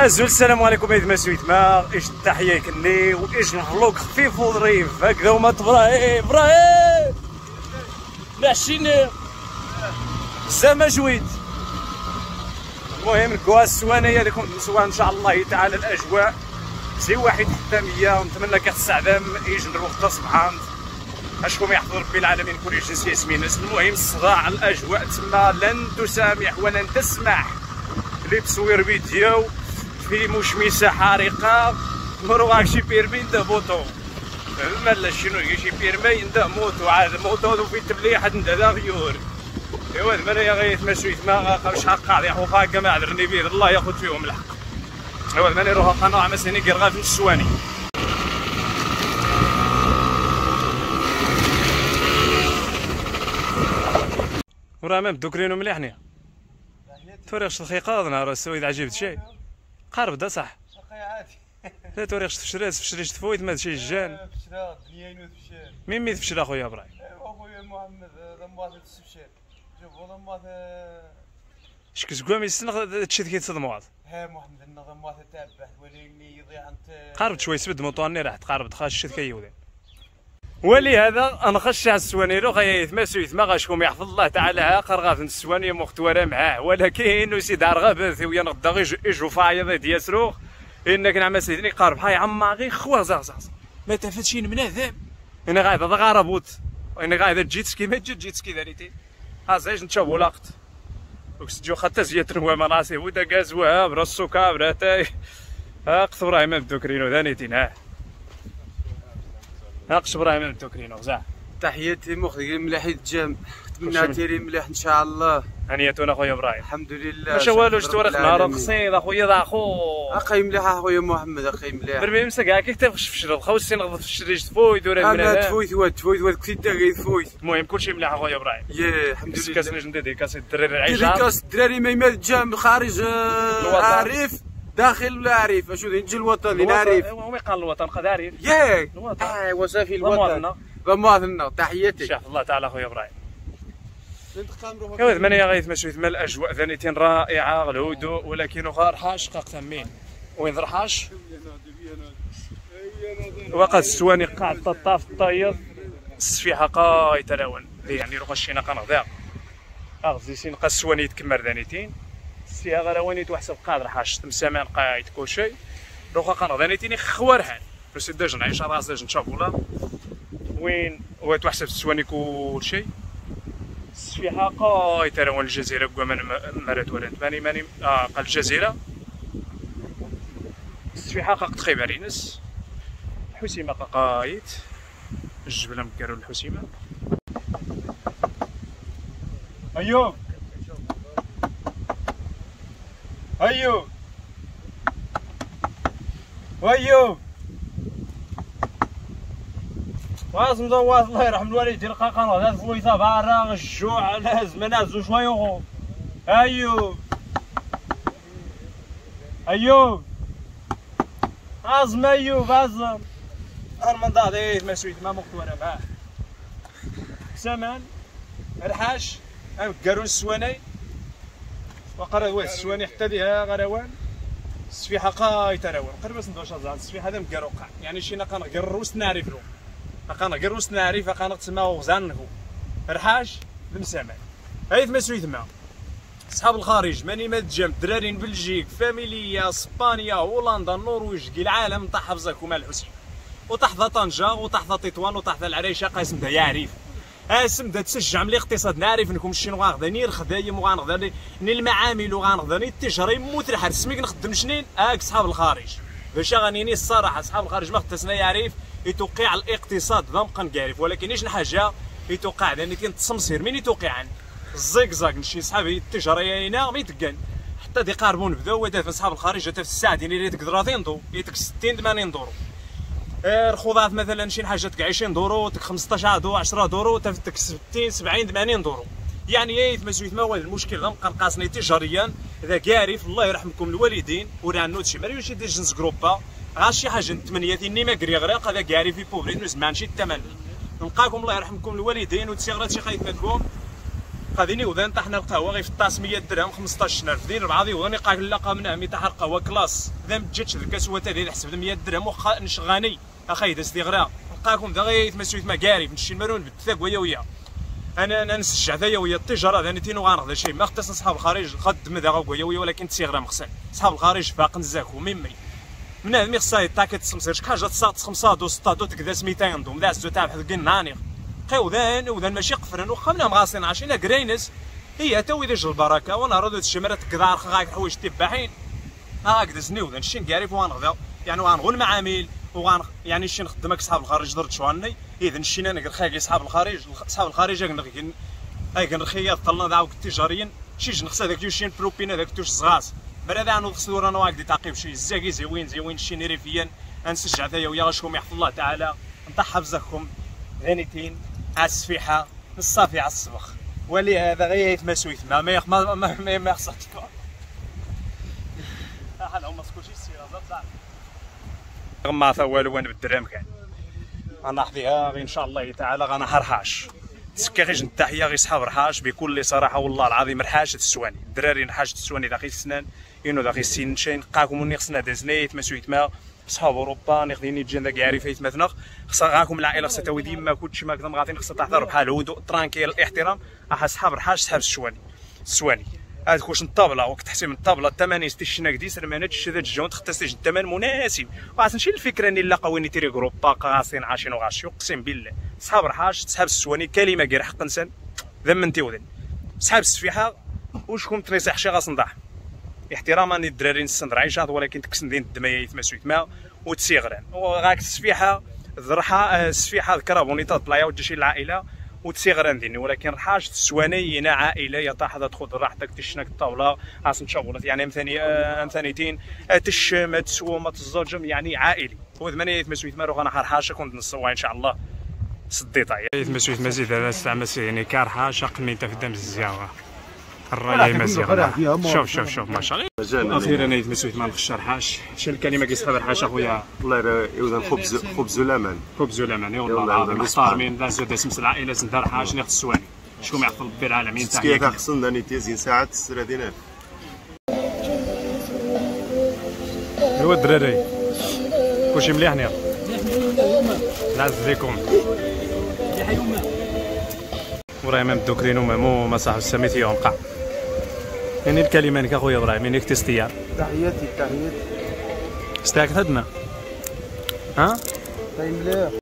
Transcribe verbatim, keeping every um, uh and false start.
أزول السلام عليكم أيدما سويتما إيش التحية كني وإيش الفلوق خفيف وظريف هكذا وما تبراهيم براهيم لعشينا زعما جويد. المهم الكوا السوانية لكم نسوا إن شاء الله تعالى الأجواء زي واحد حتى مية ونتمنى كاع السعدام يجي نروح سبحان اشكم يحفظ ربي العالمين كل جنس ياسمين. المهم الصداع الاجواء تما لن تسامح ولن تسمح لتصوير فيديو في مشمسه حارقه مروغ شي بيرمي نده موتو مالا شنو شي بيرمي نده موتو عاد موتو في التبليح نده ذا غيور ايوا زعما يا غيث ما شويت ما شحال قاعد يحوف هكا ما عذرني بيه الله ياخذ فيهم الحق. ايوا زعما نروح قناه مسني كيرغا في السواني. وراه ما بدو كرينو مليحني توريخش الخيقاض نهار السويد عجبت شي قارب دا صح لا توريخش تفشرات تفشريش تفويت ما شي جان فشرات دنيا تفشر مين مين تفشر اخويا براي اخويا محمد ضمات تفشر شوف ضمات شكون كوام يسنغ تشي كيتصدموا ها محمد النظمات تابع وليني يضيع انت قارب شويه سبد موطوني راح تقارب تخاش شت كيودي ولهذا انا خش على السوانيرو خايف ما سويت ما غاشكم يحفظ الله تعالى ها قرغاف السواني مختوره معاه ولكن وسيد عرغابث ويا نغدا غير يجو فايض دياسرو انك نعم سيدني قارب هاي عما غير خوا زازاز ما تفتشي من هذا انا قاعد غاربوت انا قاعد جيت كيما جيت جيت كي داريتي ها زيج نشوفوا لاقت وكسجو خاطر زيت هو مناسي ودا غازوها براسو كابراتاي ها قصبراي ما بدو كرينو دانيتين ها ناقش ابراهيم التوكرينو زعما تحياتي مخرج مليح الجام نتمنى تيري مليح ان شاء الله. هنيتونا خويا ابراهيم الحمد لله واش والو شتو راه نهار قصيد اخويا ذا اخو اخي مليح اخويا محمد اخي مليح برمي مسك هكا كتفش في الشرب خوسي نغض في الشريج تفويت ولا من انا تفويت واد تفويت واد كنت داغي تفويت. المهم كلشي مليح اخويا ابراهيم ياه الحمد لله. كاس نجم ديكاس الدراري العيشه ديكاس الدراري ما يمال جام خارج عارف داخل ولا عارف اشو نجي الوطن نعرف هو قال الوطن قد عارف ياك الوطن اه وصافي الوطن بمواطننا تحياتي شاف الله تعالى خويا ابراهيم. ايوا ثمانية غايث ما شويه مال الاجواء ثانيتين رائعه الهدوء ولكن غار حاش قاق تمين وين ضرحاش وقد السواني قاعد طاف طايض السفيحه قاي تراون يعني لو خشينا قنغدا اغزي سين قا السواني يتكمر ثانيتين فيها غروانيت وحسب قادر حاش تمسامان قايد كلشي روخا قنغدانيتيني خوارهان بس داج نعيش راس داج نشوف ولا وين هو تحسب السواني كلشي السفيحه قاي تراون الجزيره كوا من مرات ولا ماني ماني اه قال الجزيره السفيحه قاق تخيب علينس حسيمه قايت الجبله مكارو الحسيمه ايوب ايوب ايوب واصل مزواز الله يرحم الوالد ديال قاقان هذا فويثا فارغ الجوع لازم نازو شويه غو ايوب ايوب عظم ايوب عظم المنضاد ايه ما سويت ما مقت وانا معاه سمان الحاش قالوا السواني وقرا واس السواني حتى ليها غروان السفيحه قاي تراون قرب باش ندوش زعما السفيحه هذا مكروقع يعني شي نقا نقروس نعرف له نقا نقروس نعرف نقا نتسمى وغزان رحاش المسامع هاي ثما سوي ثما صحاب الخارج ماني ما تجمع دراري بلجيك فاميليا اسبانيا هولندا النرويج كي العالم طاح حفظك ومال الحسين وتحت طنجه وتحت تطوان وتحت العريشه قاسم دا يعرف اسم دا تشجع من الاقتصاد نعرف انكم الشينوا غنغداني الخدايم وغنغداني المعامل وغنغداني التجاره يموت الحال سميك نخدم شنين هاك صحاب الخارج باش غنيني الصراحه صحاب الخارج ما خدتنا يعرف يتوقع الاقتصاد ذا مبقى نعرف ولكن ايش حاجه يتوقع لان كاين التصمصير من يتوقع الزيكزاك نشي صحابي التجاره هنا ما يتقن حتى دي قاربون بداو دافع صحاب الخارج حتى في الساعه ديال اللي تقدر تنضو يتك ستين ثمانين دورو الخضات مثلا شي حاجه تك عشرين دورو تك خمسطاش دورو عشرة دورو تك ستين سبعين ثمانين دورو يعني ايه ما سويت ما هو المشكل غنبقى نقاسني تجاريا اذا كارف الله يرحمكم الوالدين ولا نوت شي مريوش يدير جنس جروبا غا شي حاجه ثمانية اني ما كري غريق هذا كاري في بوبري نسمع شي الثمن نلقاكم الله يرحمكم الوالدين وتسيغرات شي خايف منكم غادي وذان طاحنا القهوه غير في الطاس مية درهم خمسطاش ألف دين ربعه دي وغادي قاك لاقا من عمي تاع القهوه كلاس ذا ما جاتش الكاس هو تاع حسب مية درهم واخا نشغاني اخاي داز دي غرا نلقاكم ذا غير يتمسوا يتما كاري نمشي المرون بالتاك ويا ويا انا انا نسجع ذايا ويا التجاره ذا نتينو غناخذ شي ما خصنا صحاب الخارج خدم ذا ويا ويا ولكن تسيغرا مخسن صحاب الخارج باق نزاكو ميمي من هذا مي خصها يطاكت تسمسير شحال جات تصاط خمسة دو ستة دو تكداس ميتين دوم ذا سدو تاع بحال كناني قيودان وذان ماشي قفرن واخا منهم غاسين عشرين لا كرينس هي تا ويداج البركه وانا راه الشمرات كدار غاك حوايج تباحين هاك دزني وذا نشين كاريف وغنغدا يعني وغنغول المعامل وغن يعني شي نخدمك صحاب الخارج درت شواني اذا نشينا انا خايك صحاب الخارج صحاب الخارج كنرخي اي كنرخي طلنا داوك التجاريين شي نخص هذاك يوشين بروبين هذاك توش صغاص برا عنو خصو رانا واحد تعقيب شي زاكي زوين زوين شي نريفيا نسجع ثايا ويا غاشكم يحفظ الله تعالى نطحى بزاكم غنيتين على السفيحه الصافي على الصبخ ولي هذا غير يتمسويت ما ما ما ما, ما خصك هذا هما سكوشي السياره صح ما تا والو وانا بالدرهم كاع غنحضيها غير ان شاء الله تعالى غنحرحاش تسكا غير التحيه غير صحاب رحاش بكل صراحه والله العظيم رحاشه السواني الدراري رحاشه السواني داخل السنان ينو داخل السن شي نلقاكم وني خصنا دازنيت ما سويت صحاب اوروبا ناخذين جينا كاع عارفين مثلا خصها غاكم العائله خصها تاوي ديما كلشي ما كذا غادي خصها تحضر بحال هدوء ترانكيل الاحترام اها صحاب رحاش صحاب السواني السواني هذاك واش الطابله وقت تحسين الطابله الثمانين ستة شنا كدي سرمانات الشداد الجون تختستيج الثمن مناسب وعاد نشي الفكره اني لا قويني تيري جروبا قاصين عاشين وغاشي اقسم بالله صحاب رحاش صحاب السواني كلمه غير حق انسان ذمنتي وذن صحاب السفيحه وشكون تنصح شي غاصنضاح احتراما للدراري نسند عيشات ولكن تكسن دين الدمايه يتمسوا يتما وتسيغران وغاك السفيحه الذرحه السفيحه الكربونيطات بلايا وتجي للعائله وتسيغران ديني ولكن رحاش السواني هنا عائله يا طاح تاخذ راحتك تشنك الطاوله عاصم تشغلت يعني مثاني مثانيتين تشم تسوم تزوجم يعني عائلي وثمانيه يتمسوا يتما روح انا حرحاشه كنت نصوا ان شاء الله صديطه يتمسوا يتما زيد هذا استعمل يعني كارحاشه قميته في دم الزياغه الرايه مزيان شوف شوف شوف ما شاء الله اخيرا يتمسوا يتما نخش رحاش شنو الكلمه كيصحاب رحاش اخويا الله يوزن خبز خبز ولمن خبز ولمن والله العظيم محترمين لا زاد اسم العائله سند رحاش ناخذ السواني شكون يحفظ ربي العالمين تاعي كي خصنا نيتيزين ساعات ثلاثين ألف ايوا الدراري كلشي مليح هنا نعز ليكم مليح يوما ابراهيم الدوكرين ومامو ما صاحب السميت يوم قاع يعني الكلمه لك اخويا ابراهيم يعني تستيار تحياتي تحياتي استاك هدنا ها طيب مليح